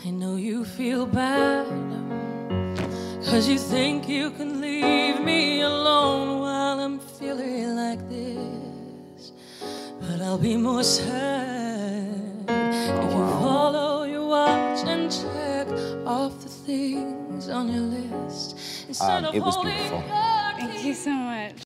I know you feel bad, 'cause you think you can leave me alone while I'm feeling like this. But I'll be more sad if you follow your watch and check off the things on your list instead of It was holding beautiful. your Thank you so much.